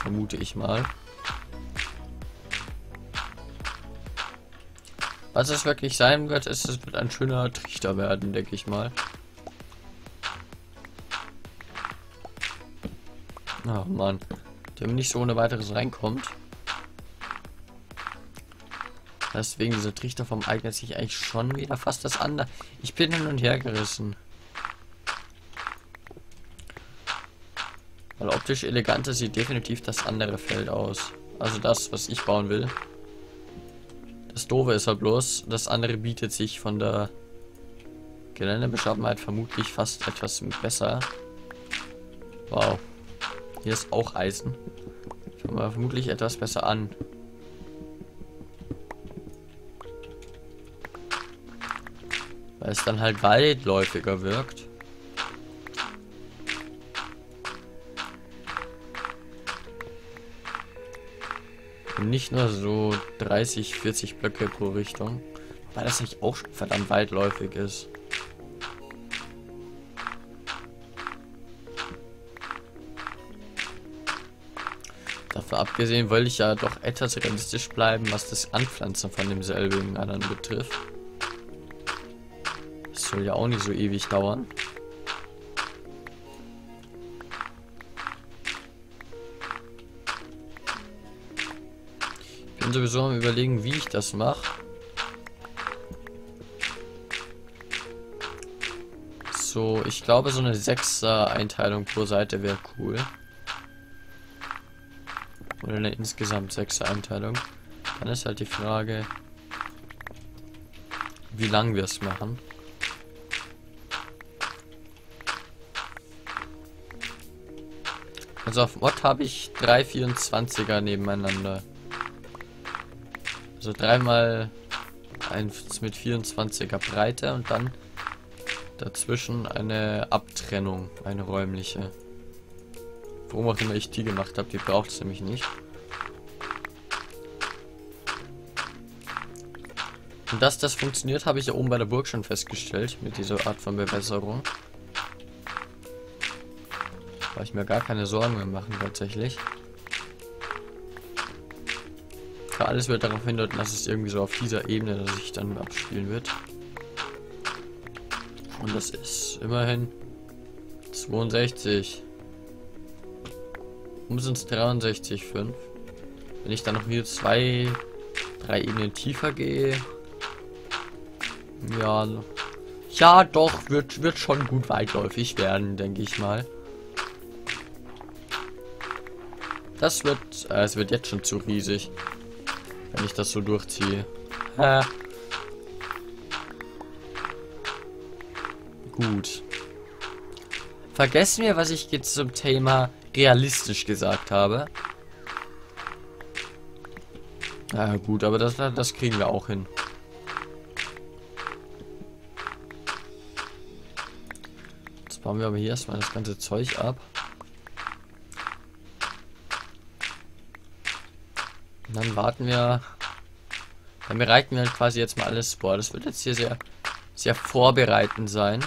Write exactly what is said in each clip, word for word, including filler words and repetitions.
vermute ich mal. Was es wirklich sein wird, ist, es wird ein schöner Trichter werden, denke ich mal. Oh Mann, der nicht so ohne weiteres reinkommt. Deswegen dieser Trichterform eignet sich eigentlich schon wieder fast das andere. Ich bin hin und her gerissen. Weil optisch eleganter sieht definitiv das andere Feld aus. Also das, was ich bauen will. Das Doofe ist halt bloß, das andere bietet sich von der Geländebeschaffenheit vermutlich fast etwas besser. Wow. Hier ist auch Eisen. Schauen wir vermutlich etwas besser an. Weil es dann halt weitläufiger wirkt. Und nicht nur so dreißig, vierzig Blöcke pro Richtung. Weil das nicht auch verdammt weitläufig ist. Davon abgesehen wollte ich ja doch etwas realistisch bleiben, was das Anpflanzen von demselben anderen betrifft. Das soll ja auch nicht so ewig dauern. Ich bin sowieso am Überlegen, wie ich das mache. So, ich glaube, so eine sechser Einteilung pro Seite wäre cool. Oder eine insgesamt sechser Einteilung. Dann ist halt die Frage, wie lang wir es machen. Also auf Mod habe ich drei vierundzwanziger nebeneinander. Also dreimal eins mit vierundzwanziger Breite und dann dazwischen eine Abtrennung, eine räumliche. Warum auch immer ich die gemacht habe, die braucht es nämlich nicht. Und dass das funktioniert, habe ich ja oben bei der Burg schon festgestellt, mit dieser Art von Bewässerung. Weil ich mir gar keine Sorgen mehr machen tatsächlich. Ja, alles wird darauf hindeuten, dass es irgendwie so auf dieser Ebene, dass sich dann abspielen wird. Und das ist immerhin zweiundsechzig. Um sind es dreiundsechzig Komma fünf. Wenn ich dann noch hier zwei, drei Ebenen tiefer gehe. Ja, ja doch, wird, wird schon gut weitläufig werden, denke ich mal. Das wird, äh, es wird jetzt schon zu riesig, wenn ich das so durchziehe. Äh. Gut. Vergessen wir, was ich jetzt zum Thema realistisch gesagt habe. Na ja, gut, aber das, das kriegen wir auch hin. Jetzt bauen wir aber hier erstmal das ganze Zeug ab. Und dann warten wir. Dann bereiten wir quasi jetzt mal alles vor. Das wird jetzt hier sehr, sehr vorbereitend sein.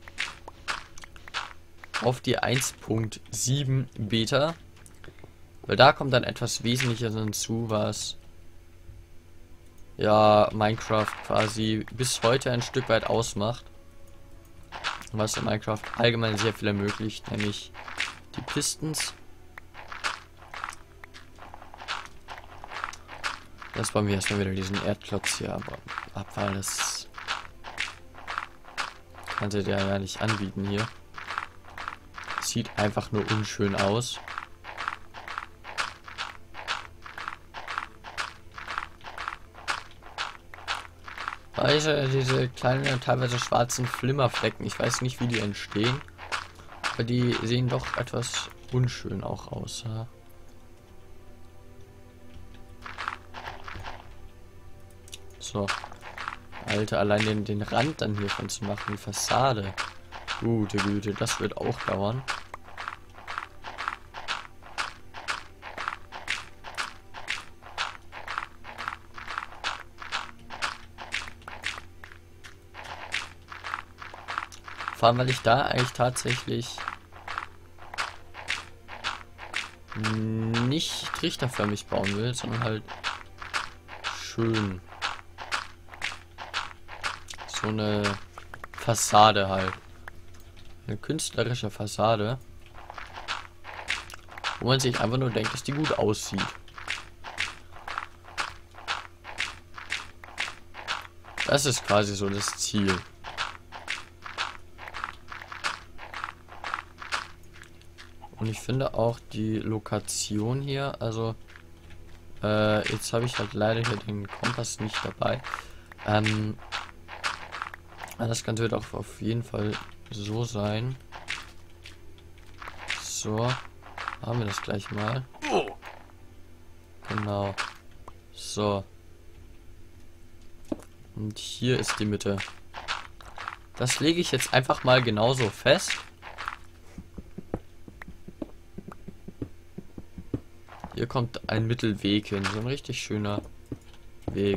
Auf die eins Punkt sieben Beta. Weil da kommt dann etwas Wesentliches hinzu, was ja Minecraft quasi bis heute ein Stück weit ausmacht. Was in Minecraft allgemein sehr viel ermöglicht, nämlich die Pistons. Das bauen wir erstmal wieder diesen Erdklotz hier ab, ab weil das kannte der ja nicht anbieten hier. Sieht einfach nur unschön aus. Weiße, diese kleinen, teilweise schwarzen Flimmerflecken, ich weiß nicht, wie die entstehen, aber die sehen doch etwas unschön auch aus. Ja? So. Alter, allein den, den Rand dann hiervon zu machen, die Fassade. Gute Güte, das wird auch dauern. Vor allem, weil ich da eigentlich tatsächlich nicht trichterförmig bauen will, sondern halt schön. So eine Fassade halt. Eine künstlerische Fassade. Wo man sich einfach nur denkt, dass die gut aussieht. Das ist quasi so das Ziel. Und ich finde auch die Lokation hier, also äh, jetzt habe ich halt leider hier den Kompass nicht dabei. Ähm, das Ganze wird auch auf jeden Fall so sein. So, haben wir das gleich mal. Genau. So. Und hier ist die Mitte. Das lege ich jetzt einfach mal genauso fest. Hier kommt ein Mittelweg hin. So ein richtig schöner Weg.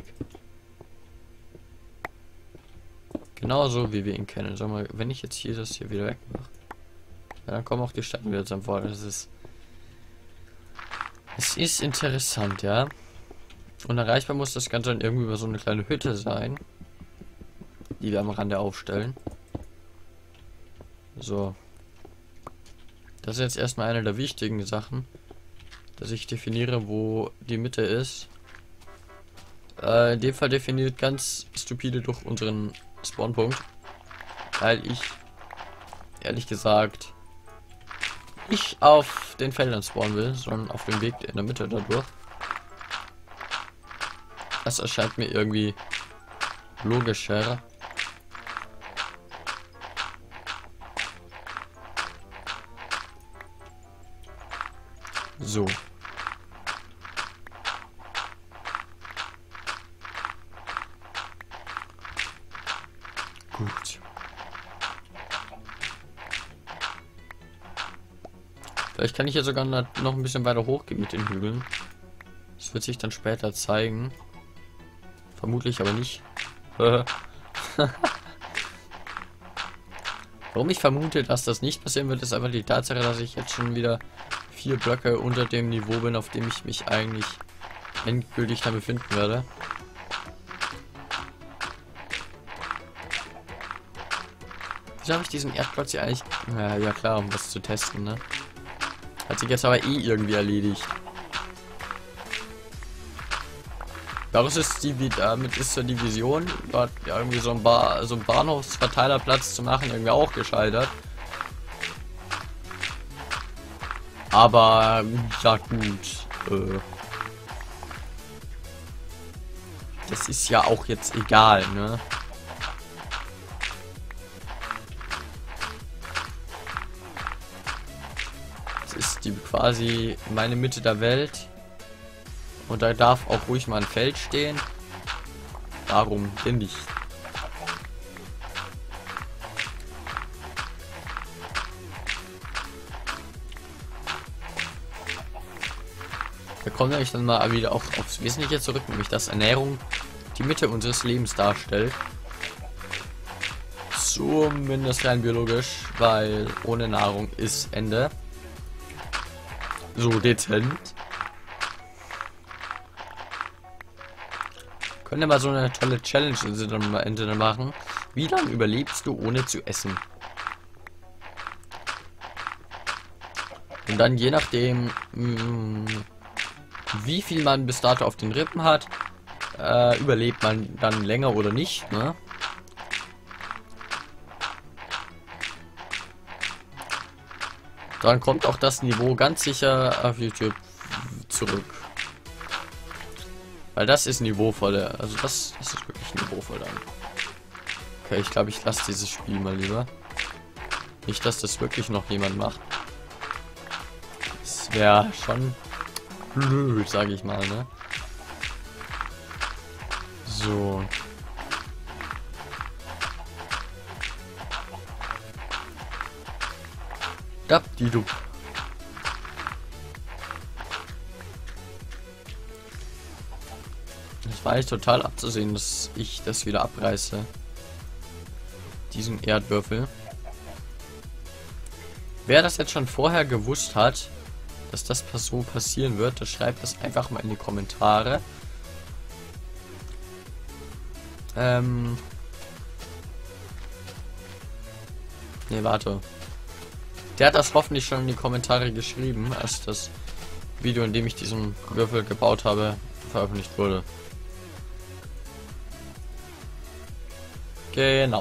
Genauso wie wir ihn kennen. Sag mal, wenn ich jetzt hier das hier wieder wegmache, ja, dann kommen auch die Steine wieder zum Vorteil. Das ist. Es ist interessant, ja. Und erreichbar muss das Ganze dann irgendwie über so eine kleine Hütte sein, die wir am Rande aufstellen. So. Das ist jetzt erstmal eine der wichtigen Sachen, dass ich definiere, wo die Mitte ist. Äh, in dem Fall definiert ganz stupide durch unseren Spawnpunkt, weil ich ehrlich gesagt nicht auf den Feldern spawnen will, sondern auf dem Weg in der Mitte dadurch. Das erscheint mir irgendwie logischer. So. Gut. Vielleicht kann ich ja sogar noch ein bisschen weiter hochgehen mit den Hügeln. Das wird sich dann später zeigen. Vermutlich aber nicht. Warum ich vermute, dass das nicht passieren wird, ist einfach die Tatsache, dass ich jetzt schon wieder vier Blöcke unter dem Niveau bin, auf dem ich mich eigentlich endgültig dann befinden werde. Wieso habe ich diesen Erdklotz hier eigentlich... Ja, ja klar, um das zu testen, ne? Hat sich jetzt aber eh irgendwie erledigt. Daraus ist die, damit ist so die Vision, dort irgendwie so ein, ba so ein Bahnhofsverteilerplatz zu machen, irgendwie auch gescheitert. Aber ja gut, äh, das ist ja auch jetzt egal, ne? Das ist die quasi meine Mitte der Welt. Und da darf auch ruhig mal ein Feld stehen. Darum bin ich. Wir kommen nämlich dann mal wieder auch aufs Wesentliche zurück, nämlich dass Ernährung die Mitte unseres Lebens darstellt. Zumindest rein biologisch, weil ohne Nahrung ist Ende. So dezent. Können wir mal so eine tolle Challenge dann am Ende machen. Wie lange überlebst du ohne zu essen? Und dann je nachdem, mh, wie viel man bis dato auf den Rippen hat, äh, überlebt man dann länger oder nicht, ne? Dann kommt auch das Niveau ganz sicher auf YouTube zurück. Weil das ist niveauvolle, also das, das ist wirklich niveauvoll dann. Okay, ich glaube, ich lasse dieses Spiel mal lieber. Nicht, dass das wirklich noch jemand macht. Das wäre schon blöd, sage ich mal, ne? So. Dabdidu. Es war echt total abzusehen, dass ich das wieder abreiße. Diesen Erdwürfel. Wer das jetzt schon vorher gewusst hat, dass das so passieren wird, dann schreibt das einfach mal in die Kommentare. Ähm. Ne, warte. Der hat das hoffentlich schon in die Kommentare geschrieben, als das Video, in dem ich diesen Würfel gebaut habe, veröffentlicht wurde. Genau.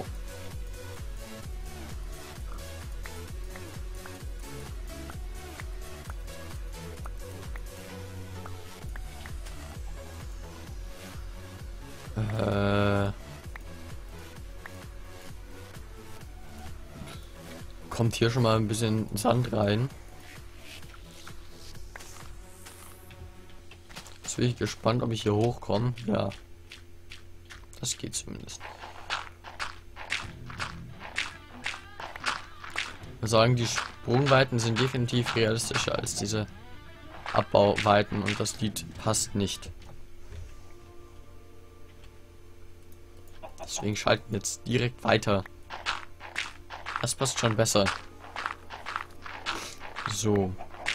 Äh, kommt hier schon mal ein bisschen Sand rein. Jetzt bin ich gespannt, ob ich hier hochkomme. Ja, das geht zumindest. Wir sagen, die Sprungweiten sind definitiv realistischer als diese Abbauweiten und das Lied passt nicht. Deswegen schalten wir jetzt direkt weiter. Das passt schon besser. So.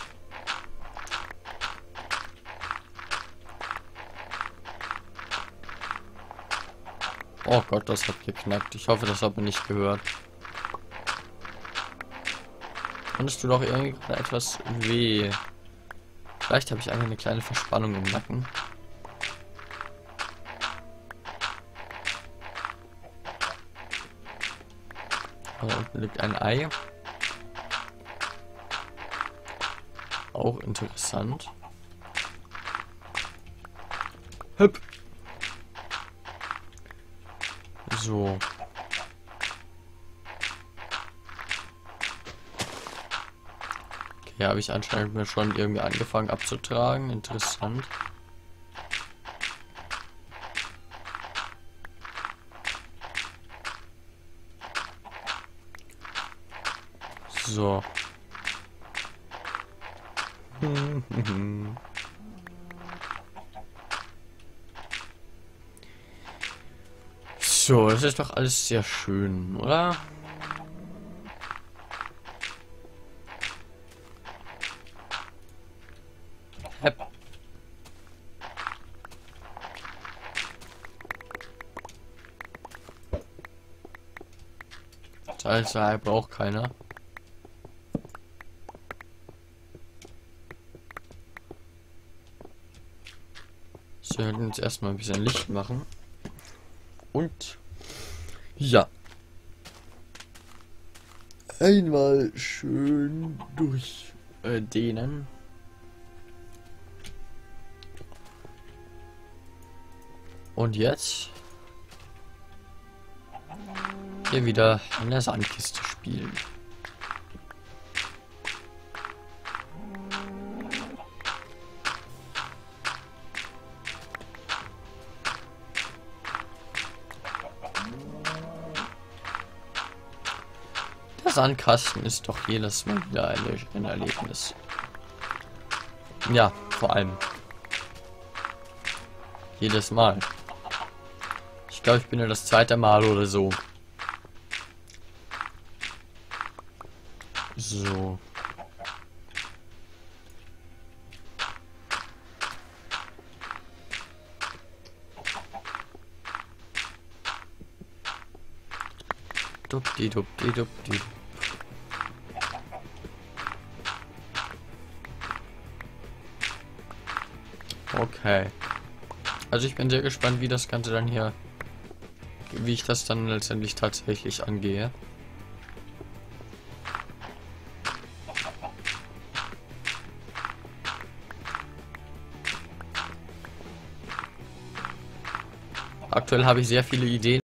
Oh Gott, das hat geknackt. Ich hoffe, das hat man nicht gehört. Fandest du doch irgendwie gerade etwas weh? Vielleicht habe ich einfach eine kleine Verspannung im Nacken. Da unten liegt ein Ei. Auch interessant. Hüpp. So. Okay, habe ich anscheinend mir schon irgendwie angefangen abzutragen. Interessant. So. So, das ist doch alles sehr schön, oder? Hepp. Salzei braucht keiner. So, wir werden jetzt erstmal ein bisschen Licht machen. Und ja. Einmal schön durch äh, dehnen. Und jetzt hier wieder an der Sandkiste spielen. Der Sandkasten ist doch jedes Mal wieder ein, ein Erlebnis. Ja, vor allem. Jedes Mal. Ich glaube, ich bin ja das zweite Mal oder so. So. Dupdi dupdi dupdi. Okay. Also ich bin sehr gespannt, wie das Ganze dann hier, wie ich das dann letztendlich tatsächlich angehe. Aktuell habe ich sehr viele Ideen.